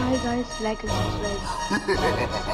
Hi guys, like and subscribe.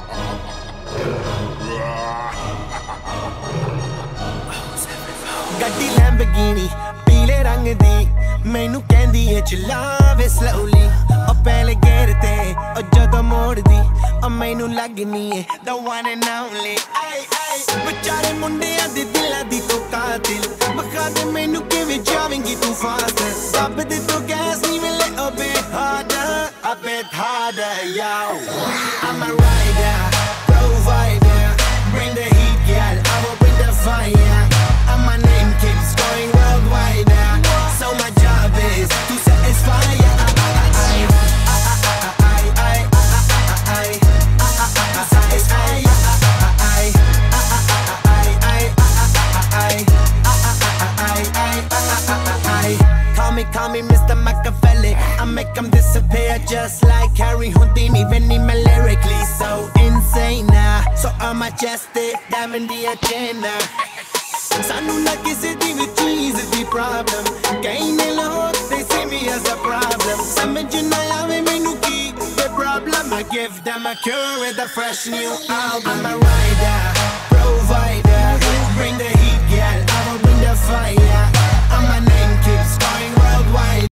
ਗੱਡੀ ਲੈਂਬਗੀਨੀ ਪੀਲੇ ਰੰਗ ਦੀ ਮੈਨੂੰ ਕਹਿੰਦੀ ਏ ਚਲਾਵੇ ਸਲੋਲੀ ਉਹ ਪਹਿਲੇ ਗੇਰ ਤੇ ਉਹ ਜਦੋਂ ਮੋੜਦੀ ਉਹ ਮੈਨੂੰ ਲੱਗਨੀ ਏ the one and only ਵਿਚਾਰੇ ਮੁੰਡਿਆਂ ਦੇ ਦਿਲਾਂ ਦੀ ਤੂੰ ਕਾਤਿਲ ਬਖਾ ਦੇ ਮੈਨੂੰ ਕਿਵੇਂ ਜਾਵੇਂਗੀ ਤੂੰ ਫਾਸਟ ਦੱਬ ਦੇ ਤੂੰ ਗੈਸ ਨਹੀਂ ਮਿਲੇ a bit harder yo I'm a rider provider bring the heat girl I will bring the fire and my name keeps going worldwide so my job is to satisfy Call me Mr. Machiavelli I make them disappear just like Harry Houdini Even me lyrically so insane So I'm majestic, diamond the agenda Sanu na kisi di vi cheese di problem Kahin log, they see me as a problem Samajh na aave mainu ki the problem I give them a cure with a fresh new album